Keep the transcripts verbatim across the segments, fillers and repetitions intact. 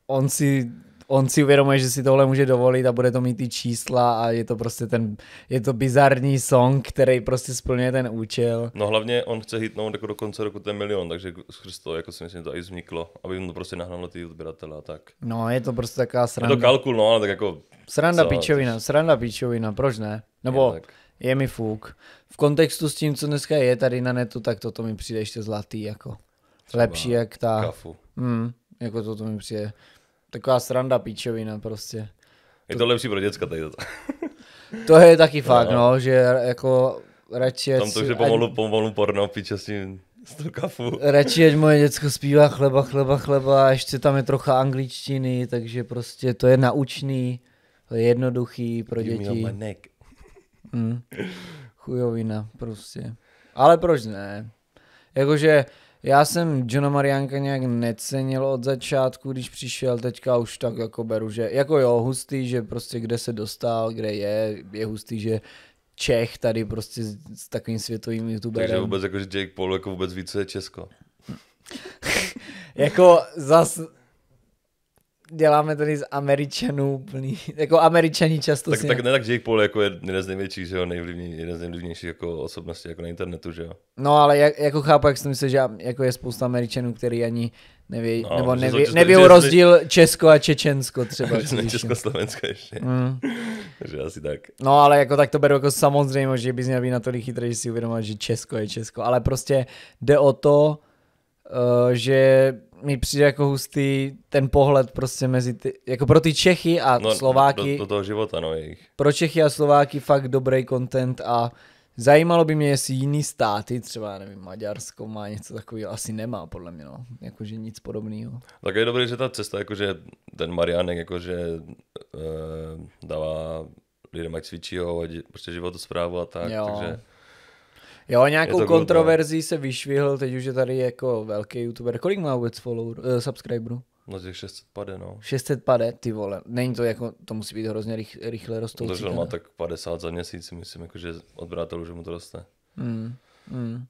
on si, on si uvědomuje, že si tohle může dovolit a bude to mít ty čísla a je to prostě ten, je to bizarní song, který prostě splňuje ten účel. No hlavně on chce hitnout jako do konce roku ten milion, takže skrz to jako si myslím, to i vzniklo, aby jim to prostě nahnalo ty odběratele a tak. No, je to prostě taková sranda. Je to kalkul, no, ale tak jako... Sranda co, píčovina, což... sranda píčovina, proč ne? Nebo je, je mi fuk. V kontextu s tím, co dneska je tady na netu, tak toto mi přijde ještě zlatý, jako třeba lepší jak ta... Kafu. Mm, jako toto mi přijde. Taková sranda píčovina prostě. Je to lepší pro děcka tady to. To je taky fakt, no, no že jako radši... Tam to už je pomalu, ať... pomalu porno, píče s tím, s tou kafu. Radši, ať moje děcko zpívá chleba, chleba, chleba, a ještě tam je trocha angličtiny, takže prostě to je naučný, to je jednoduchý pro děti. Mm, chujovina prostě. Ale proč ne? Jakože já jsem Johna Mariánka nějak necenil od začátku, když přišel, teďka už tak jako beru, že jako jo, hustý, že prostě kde se dostal, kde je, je hustý, že Čech tady prostě s, s takovým světovým youtuberem. Takže vůbec jako, že Jake Paul jako vůbec více je Česko. Jako zas děláme tady z Američanů plný, jako Američani často tak, si... Tak ne, tak Jake Paul jako je jeden z největších, že jo, nejvlivnější, jeden z nejvlivnějších jako osobností jako na internetu, že jo. No ale jak, jako chápu, jak jsem myslel, že jako je spousta Američanů, který ani neví, no, nebo neví, to, neví rozdíl Česko a Čečensko třeba. Ne Československo ještě. Mm. Takže asi tak. No ale jako tak to beru jako samozřejmě, že bys měl být natolik chytrý, že si uvědomovat, že Česko je Česko, ale prostě jde o to, uh, že mi přijde jako hustý ten pohled prostě mezi ty, jako pro ty Čechy a no, Slováky. Do, do toho života, no jejich. Pro Čechy a Slováky fakt dobrý content a zajímalo by mě, jestli jiný státy, třeba nevím, Maďarsko má něco takového, asi nemá podle mě, no, jakože nic podobného. Tak je dobré, že ta cesta, jakože ten Mariánek, jakože e, dává lidem, ať cvičí ho, ať prostě životosprávu a tak, jo. takže... Jo, nějakou kontroverzí good, se vyšvihl, teď už je tady jako velký youtuber. Kolik má vůbec follower, uh, subscriberů? No těch šest set pade, no. šest set pade, ty vole. Není to jako, to musí být hrozně rych, rychle rostoucí. To, má tak padesát za měsíc, myslím, jakože odběratelů, že mu to roste. Mm, mm.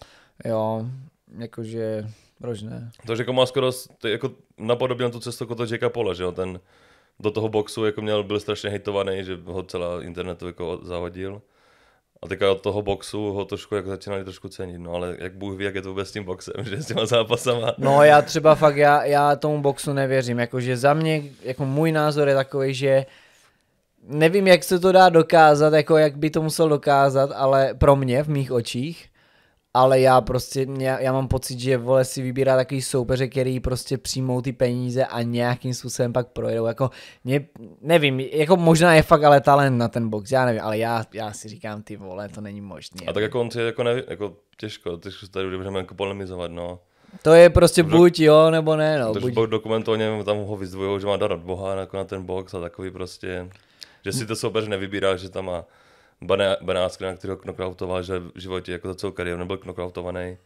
Jo, jakože, proč ne? To, že jako má skoro, jako napodobně tu cestu jako to Jakea Paula, že jo, ten do toho boxu jako měl, byl strašně hejtovaný, že ho celá internetu jako zahodil. A teďka od toho boxu ho trošku jako začínali trošku cenit, no ale jak Bůh ví, jak je to vůbec s tím boxem, že s těma zápasama. No já třeba fakt, já, já tomu boxu nevěřím, jakože za mě, jako můj názor je takový, že nevím, jak se to dá dokázat, jako jak by to musel dokázat, ale pro mě, v mých očích, ale já prostě, já, já mám pocit, že vole si vybírá takový soupeře, který prostě přijmou ty peníze a nějakým způsobem pak projedou, jako mě, nevím, jako možná je fakt ale talent na ten box, já nevím, ale já, já si říkám, ty vole, to není možné. A tak jako on si jako, neví, jako těžko, těžko se tady budeme jako polemizovat, no. To je prostě Protože, buď jo, nebo ne, no. Protože buď... dokumentu o něm, tam ho vyzdvujou, že má dar od Boha jako na ten box a takový prostě, že si to soupeř nevybírá, že tam má Benátsky, na kterého knockoutoval, že v životě jako za celou kariéru nebyl knockoutovaný.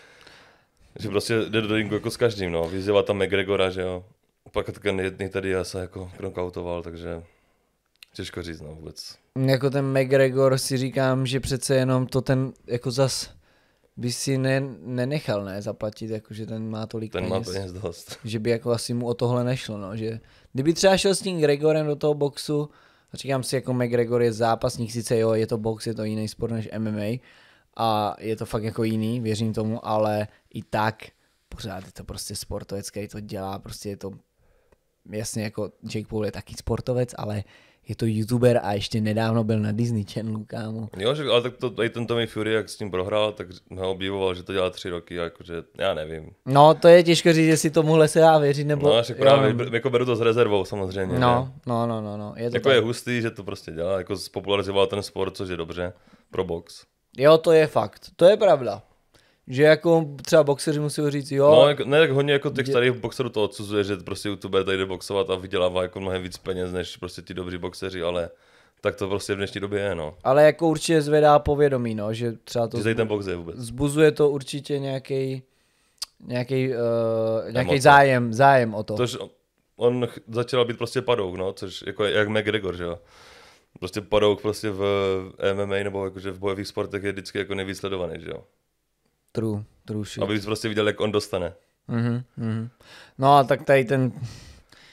Že prostě jde do ringu jako s každým, no. Vyzývá tam McGregora, že jo. Pak ten jedný tady já se jako knockoutoval, takže těžko říct, no vůbec. Jako ten McGregor si říkám, že přece jenom to ten jako zas by si ne, nenechal, ne, zaplatit, jakože ten má tolik ten peněz. Ten má peněz dost. Že by jako asi mu o tohle nešlo, no, že kdyby třeba šel s tím Gregorem do toho boxu, říkám si, jako McGregor je zápasník, sice jo, je to box, je to jiný sport než M M A a je to fakt jako jiný, věřím tomu, ale i tak pořád je to prostě sportovec, který to dělá, prostě je to, jasně jako Jake Paul je taky sportovec, ale je to youtuber a ještě nedávno byl na Disney Channelu, kámo. Jo, že, ale tak to, tady ten Tommy Fury, jak s tím prohrál, tak ho obdivoval, že to dělá tři roky, a jakože já nevím. No, to je těžko říct, jestli tomuhle se dá věřit, nebo... No, že právě, jo, jako beru to s rezervou samozřejmě. No, no, no, no, no. Je to jako tak. Je hustý, že to prostě dělá, jako spopularizoval ten sport, což je dobře pro box. Jo, to je fakt, to je pravda. Že jako třeba boxeři musí říct, jo. No, jako, ne, tak hodně jako těch starých boxerů to odsuzuje, že prostě YouTuber tady jde boxovat a vydělává jako mnohem víc peněz, než prostě ti dobří boxeři, ale tak to prostě v dnešní době je, no. Ale jako určitě zvedá povědomí, no, že třeba to... Že ten box je vůbec. Zbuzuje to určitě nějaký nějaký, uh, nějaký zájem, zájem o to. Tož on začal být prostě padouk, no, což jako jak McGregor, že jo. Prostě padouk prostě v M M A nebo jakože v bojových sportech je vždycky jako nejvíc sledovaný, že jo. True, true shit. Aby jsi prostě viděl, jak on dostane. Mm-hmm, mm-hmm. No a tak tady ten,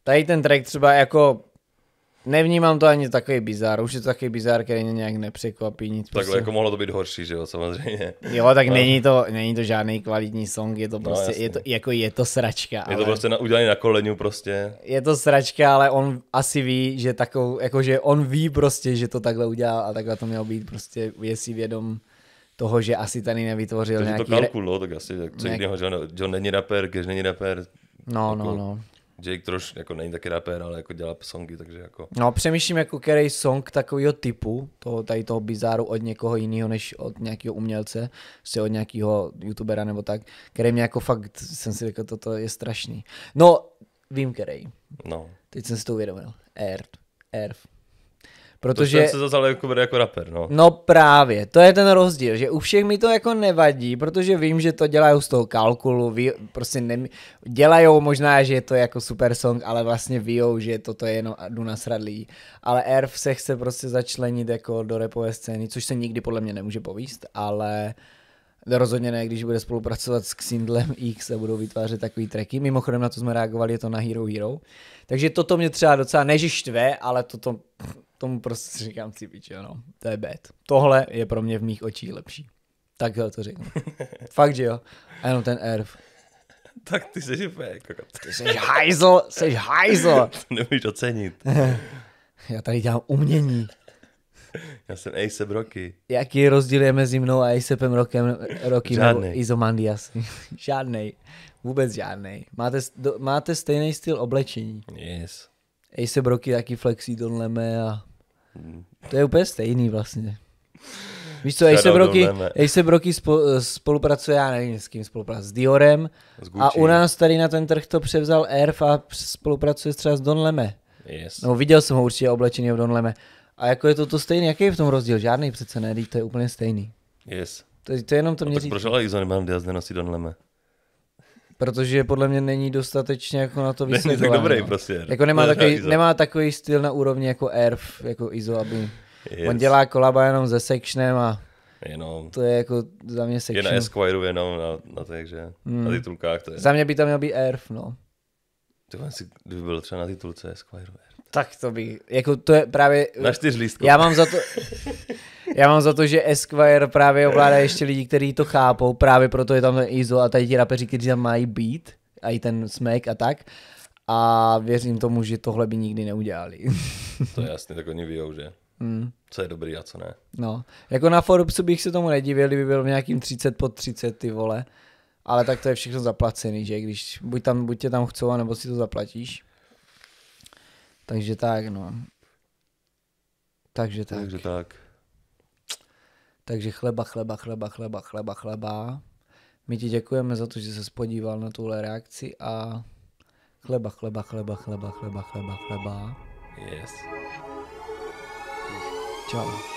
Tady ten track třeba jako, nevnímám to ani takový bizár, už je to takový bizár, který mě nějak nepřekvapí, nic. Takhle prostě. jako mohlo to být horší, že jo, samozřejmě. Jo, tak no. není, to, není to žádný kvalitní song, je to prostě, no, je to, jako je to sračka. Je ale... to prostě na, udělaný na koleniu prostě. Je to sračka, ale on asi ví, že takovou, jakože on ví prostě, že to takhle udělal a takhle to mělo být, prostě je si vědom toho, že asi tady nevytvořil Takže nějaký... to kalkul, no, tak asi, tak co nějak... jiného, že on, John není rapper, Cash není rapper. No, jako, no, no. Jake troš, jako není taky rapper, ale jako dělá songy, takže jako... No, přemýšlím jako který song takového typu, toho, tady toho bizáru od někoho jiného, než od nějakého umělce, prostě od nějakého youtubera nebo tak, který mě jako fakt, jsem si řekl, toto je strašný. No, vím který. No. Teď jsem si to uvědomil. Erf. Erf. Protože... Protože... To se zase ale jako bere jako rapper, no. No právě, to je ten rozdíl, že u všech mi to jako nevadí, protože vím, že to dělají z toho kalkulu, ví, prostě ne, dělají možná, že je to jako super song, ale vlastně víjou, že toto je jenom jdu nasradlý. Ale Erf se chce prostě začlenit jako do rapové scény, což se nikdy podle mě nemůže povíst, ale rozhodně ne, když bude spolupracovat s Xindlem X a budou vytvářet takový tracky. Mimochodem na to jsme reagovali, je to na Hero Hero. Takže toto mě třeba docela než štve, ale toto... Tomu prostě říkám si pič, jo, no. To je bad. Tohle je pro mě v mých očích lepší. Takhle to řeknu. Fakt, že jo. A jenom ten Erf. Tak ty jsi úplně kokot. Ty jsi hajzl, jsi hajzl. To nemůžeš ocenit. Já tady dělám umění. Já jsem A$ej ep Rocky. Jaký rozdíl je mezi mnou a A$epem Rockem, Rocky nebo Žádnej. Izomandias? Žádnej. Vůbec žádnej. Máte, do, máte stejný styl oblečení. Yes. A$ep Rocky taky flexí Don Leme a to je úplně stejný vlastně. Víš co, A$ep Rocky, A$ep Rocky spolupracuje, já nevím s kým spolupracuje, s Diorem a u nás tady na ten trh to převzal Erf a spolupracuje třeba s Don Leme. Yes. No viděl jsem ho určitě oblečený v Don Leme. A jako je to to stejný, jaký je v tom rozdíl? Žádný přece ne, to je úplně stejný. Yes. To, to je jenom to no, mě tak říct. proč ale Izomandias nenosí Don Leme? Protože podle mě není dostatečně jako na to Není vysvětlovaný. tak dobrý no. prostě. Jako nemá takový, nemá takový styl na úrovni jako Erf, jako Izo, aby... Yes. On dělá kolaba jenom se Sectionem a jenom, to je jako za mě Section. Je na Esquireu jenom na, na takže hmm. na titulkách to je. Za mě by tam měl být Erf, no. Ty si, kdyby byl třeba na titulce Esquireu. Tak to by, jako to je právě... Na čtyřlístku. Já mám za to... Já mám za to, že Esquire právě ovládá ještě lidi, kteří to chápou, právě proto je tam ten Izo a tady ti rapeři, kteří tam mají beat, a i ten smack a tak. A věřím tomu, že tohle by nikdy neudělali. To je jasný, tak oni víjou, že mm. co je dobrý a co ne. No, jako na Forbesu bych se tomu nedivil, kdyby byl v nějakým třicet pod třicet, ty vole. Ale tak to je všechno zaplacený, že když buď, tam, buď tě tam chcou, anebo si to zaplatíš. Takže tak, no. Takže tak. Takže tak. Takže chleba, chleba, chleba, chleba, chleba, chleba. My ti děkujeme za to, že jsi podíval na tuhle reakci a chleba, chleba, chleba, chleba, chleba, chleba, chleba. Yes. Čau.